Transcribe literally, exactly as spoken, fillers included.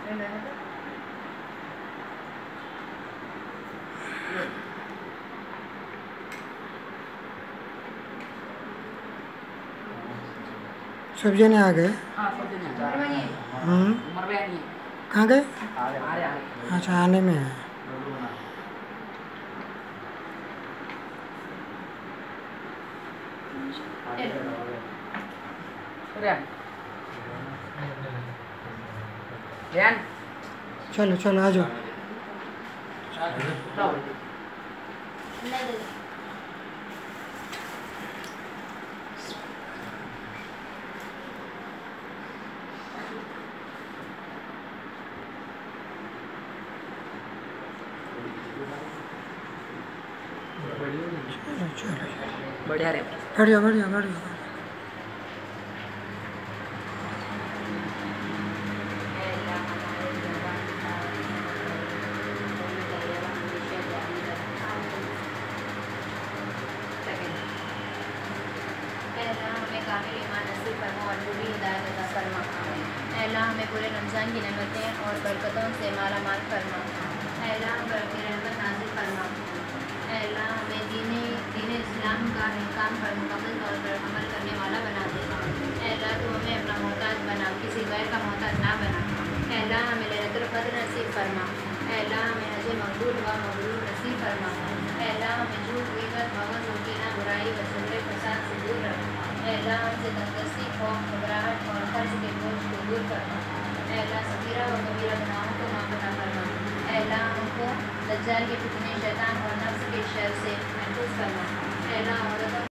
सब जने आ गए। हम्म कहाँ गए? अच्छा आने में है। चलो चलो आ जाओ। चलो चलो बढ़िया रे बढ़िया बढ़िया बढ़िया। कामिल ईमान नसीब फरमा और पूरी हिदायत अता फरमा। अल्लाह हमें पूरे रमज़ान की नेमतें और बरकतों से माला माल फरमा। अल्लाह हम पर अपनी रहमत नाज़िल फरमा। अल्लाह हमें दीने दीने इस्लाम का काम पर मुकम्मल तौर पर अमल करने वाला बना दे। अल्लाह तू हमें अपना मोहताज बना, किसी गैर का मोहताज ना बना। अल्लाह हमें लैलतुल क़द्र नसीब फरमा। अल्लाह हमें हज मकबूल व मबरूर नसीब फरमा। अल्लाह हमें झूठ ग़ीबत मगज़ मुकीना बुराई व जुमले फसाद से दूर रख। अल्लाह हमसे तंदरुस्ती खौफ घबराहट और कर्ज के बोझ को दूर करना। अल्लाह सगीरा व कबीरा गुनाहों को माफ़ अता फरमा। अल्लाह हमको दज्जाल के फितने, शैतान और नफ्स के शर से महफूज करना। अल्लाह औरतों